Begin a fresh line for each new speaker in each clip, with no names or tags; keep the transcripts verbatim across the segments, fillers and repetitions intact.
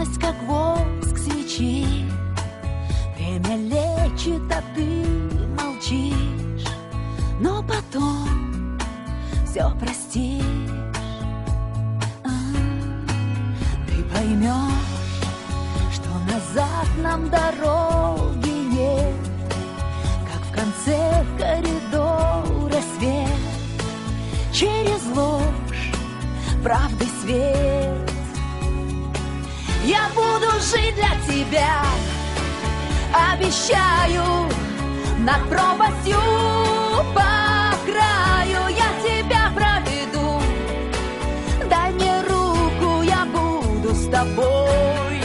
Нежность, как воск свечи. Время лечит, а ты молчишь. Но потом все простишь. А, ты поймешь, что назад нам дороги нет, как в конце коридора свет. Через ложь правды свет. Я буду жить для тебя, обещаю, над пропастью по краю я тебя проведу. Дай мне руку, я буду с тобой.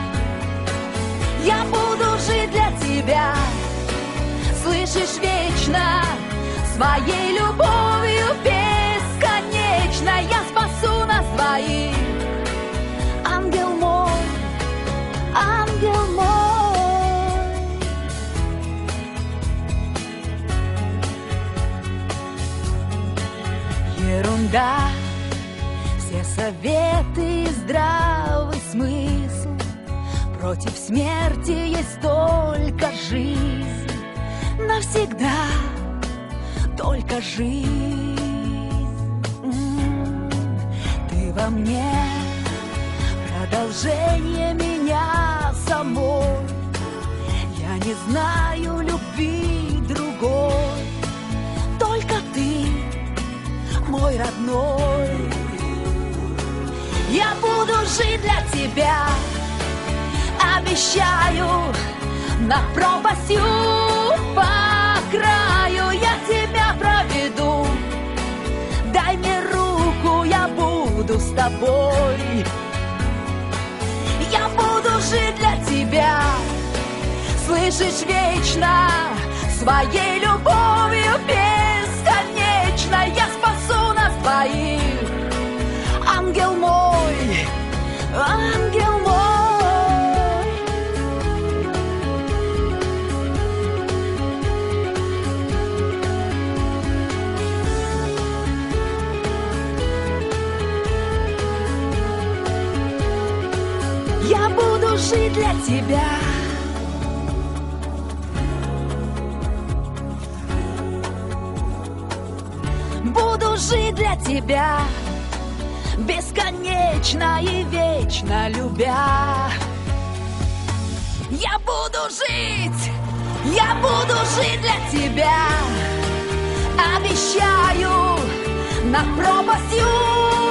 Я буду жить для тебя, слышишь, вечно, своей любовью бесконечно. Я спасу нас двоих, ангел мой, ангел мой. Ерунда, все советы и здравый смысл. Против смерти есть только жизнь. Навсегда только жизнь. Ты во мне продолжение меня самой. Я не знаю любви другой, только ты, мой родной. Я буду жить для тебя, обещаю, над пропастью по краю я тебя проведу. Дай мне руку, я буду с тобой. Я буду жить для тебя, слышишь, вечно, своей любовью бесконечно. Я спасу нас двоих, ангел мой, ангел мой. Я буду жить для тебя. Буду жить для тебя, бесконечно и вечно любя. Я буду жить, я буду жить для тебя. Обещаю, над пропастью